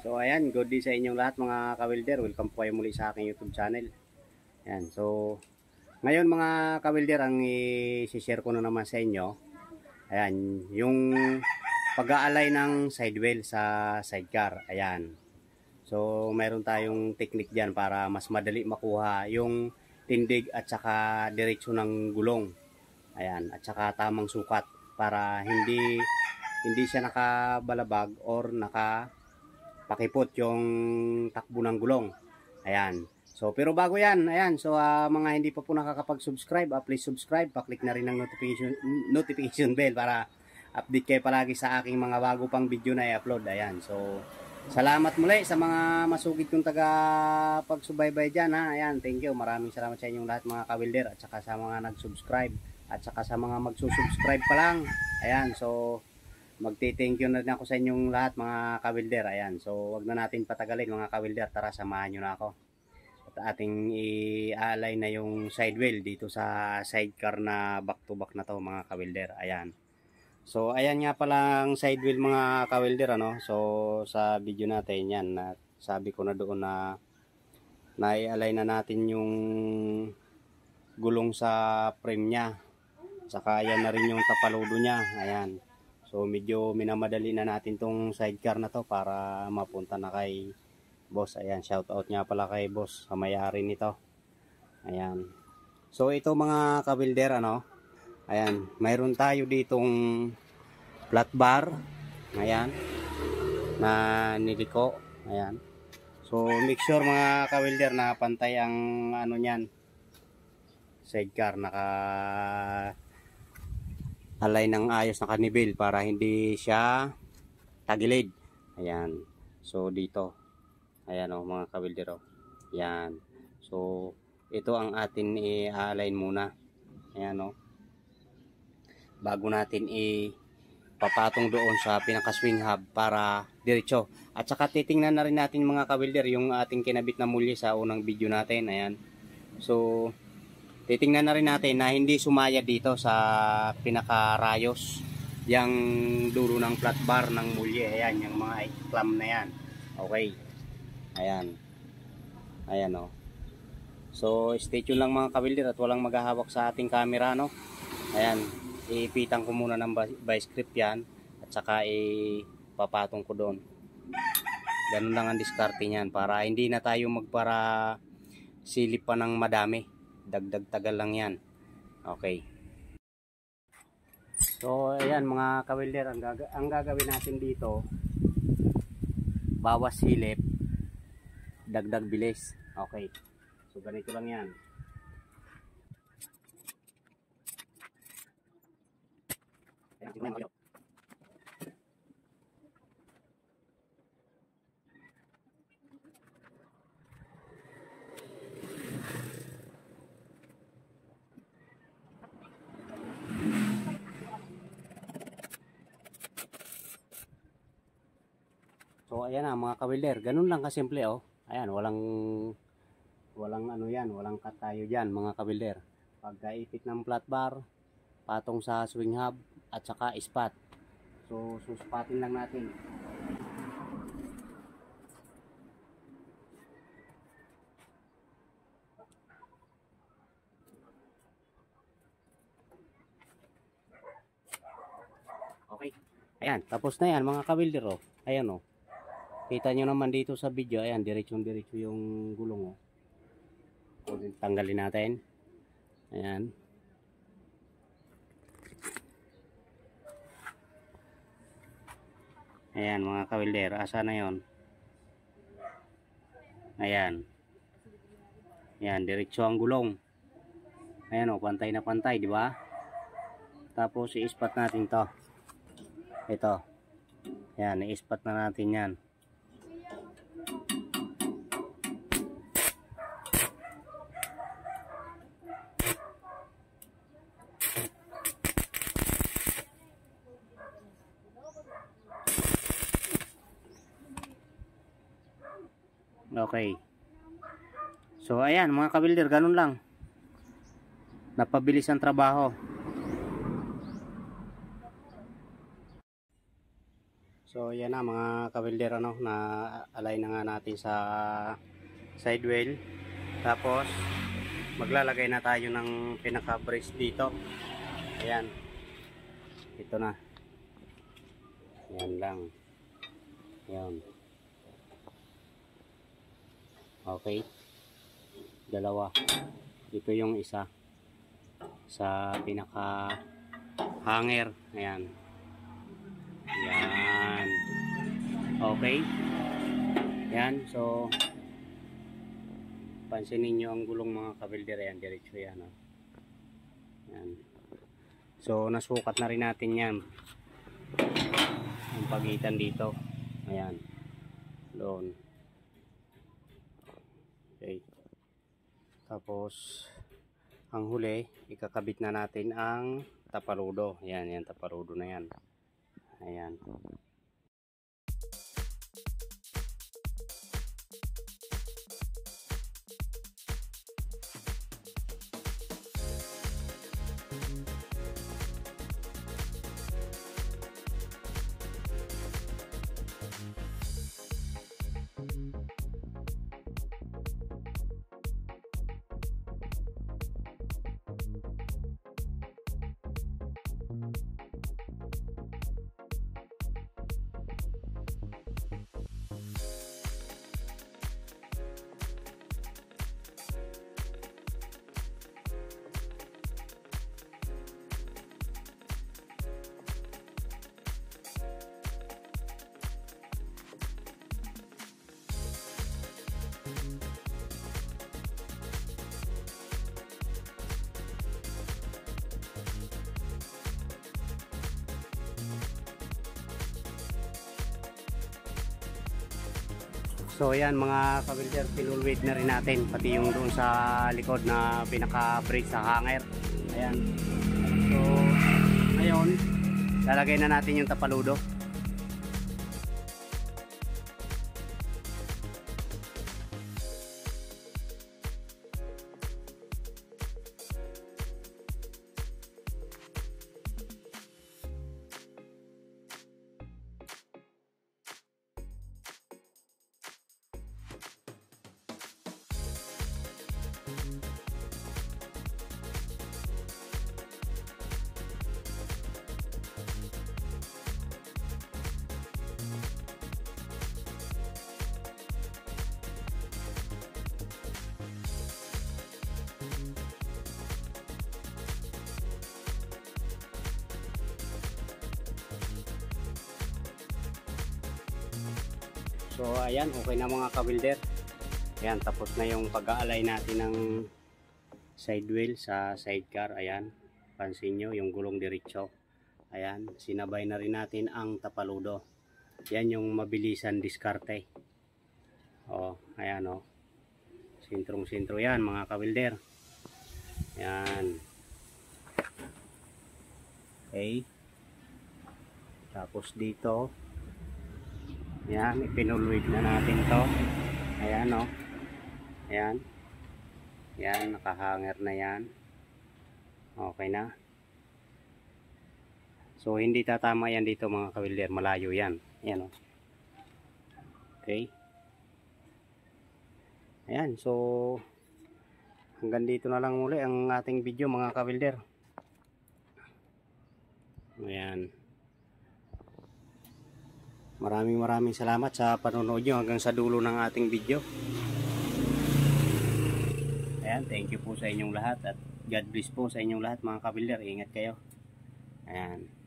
So ayan, good day sa inyong lahat mga ka-welder. Welcome po kayo muli sa aking YouTube channel. Ayan, so ngayon mga ka-welder, ang i-share ko na naman sa inyo. Ayan, yung pag-aalay ng sidewell sa sidecar. Ayan. So mayroon tayong technique diyan para mas madali makuha yung tindig at saka diretso ng gulong. Ayan, at saka tamang sukat para hindi siya nakabalabag or pakipot yung takbo ng gulong. Ayan. So, pero bago yan, ayan. So, mga hindi pa po nakakapag-subscribe, please subscribe. Pa-click na rin ng notification bell para update kayo palagi sa aking mga bago pang video na i-upload. Ayan. So, salamat muli sa mga masugid kong taga-pagsubaybay dyan. Ha? Ayan. Thank you. Maraming salamat sa inyong lahat mga ka-welder at saka sa mga nag-subscribe at saka sa mga magsusubscribe pa lang. Ayan. So, magti-thank you na rin ako sa inyong lahat mga ka-welder. Ayan, so wag na natin patagalin mga ka-welder. Tara, samahan nyo na ako. At ating i-align na yung sidewell dito sa sidecar na back to back na to mga ka-welder. Ayan. So ayan nga palang sidewell mga ka-welder, ano. So sa video natin yan, sabi ko na doon na i-align na natin yung gulong sa frame niya. Saka ayan na rin yung tapaludo niya. Ayan. So medyo minamadali na natin tong sidecar na to para mapunta na kay boss. Ayan, shout out nga pala kay boss sa may-ari nito. Ayan. So ito mga ka-welder, ano. Ayan, mayroon tayo ditong flat bar. Ayan. Na niliko. Ayan. So make sure mga ka-welder na pantay ang ano niyan. Sidecar alay ng ayos na kanibil para hindi siya tagilid. Ayan. So dito. Ayan o mga ka-welder o. Ayan. So ito ang atin i-align muna. Ayan o. Bago natin papatong doon sa pinaka swing hub para diretso. At saka titingnan na rin natin mga ka-welder yung ating kinabit na mulya sa unang video natin. Ayan. So titingnan na rin natin na hindi sumaya dito sa pinaka-rayos yung dulo ng flat bar ng mulye. Ayan, yung mga clamp na yan. Okay. Ayan. Ayan o. So, stay tuned lang mga ka-welder at walang maghahawak sa ating camera, no? Ayan. Ipitan ko muna ng vice grip yan at saka ipapatong ko doon. Ganun lang ang diskarte niyan para hindi na tayo magpara silip pa ng madami. Dagdag tagal lang yan. Okay. So ayan mga ka-welder, ang gagawin natin dito, bawas silip, dagdag bilis. Okay. So ganito lang yan. Ayan. So ayan na mga ka-welder, ganun lang kasimple oh. Ayan, walang ano yan, walang cut tayo diyan mga ka-welder. Pagkaipit ng flat bar, patong sa swing hub at saka spot. So suspatin lang natin. Okay. Ayan, tapos na yan mga ka-welder oh. Ayan oh. Kita nyo naman dito sa video, ayan, diretso yung gulong oh. Tanggalin natin. Ayan. Ayan mga ka-welder, asa na yon? Ayan. Ayan, diretso ang gulong. Ayan oh, pantay na pantay, di ba? Tapos i-spot natin to. Ito. Ayan, i-spot na natin yan. Okay. So ayan mga ka-welder, ganun lang. Napabilis ang trabaho. So yan na mga kawilder, ano, na align na nga natin sa side wheel. Tapos maglalagay na tayo ng pinaka brace dito. Ayan. Ito na. Yan lang. Yan. Okay. Dalawa. Ito yung isa sa pinaka hanger. Ayan. Yan. Okay. Yan. So pansinin nyo ang gulong mga kabilder. Ayan. Diretso yan. Oh. Yan. So nasukat na rin natin yan. Ang pagitan dito. Ayan. Doon. Okay. Tapos ang huli, ikakabit na natin ang tapaludo. Ayan, yan, tapaludo na yan. Ayan. So ayan mga kabilder, pinulwid na rin natin pati yung doon sa likod na pinaka brake sa hanger. Ayan. So ngayon lalagay na natin yung tapaludo. So ayan, okay na mga kabilder. Ayan, tapos na yung pag-aalay natin ng side wheel sa sidecar. Ayan, pansin nyo yung gulong diretso. Ayan, sinabay na rin natin ang tapaludo. Yan yung mabilisan diskarte. O, ayan o. Sintrong-sintro yan mga kabilder. Ayan. Okay. Tapos dito. Ayan, ipinulwid na natin to. Ayan o. Ayan. Ayan, nakahanger na yan. Okay na. So, hindi tatama yan dito mga kawilder. Malayo yan. Ayan o. Okay. Ayan, so hanggang dito na lang muli ang ating video mga kawilder. Ayan. Maraming salamat sa panonood nyo hanggang sa dulo ng ating video. Ayan, thank you po sa inyong lahat at God bless po sa inyong lahat mga kabilder. Ingat kayo. Ayan.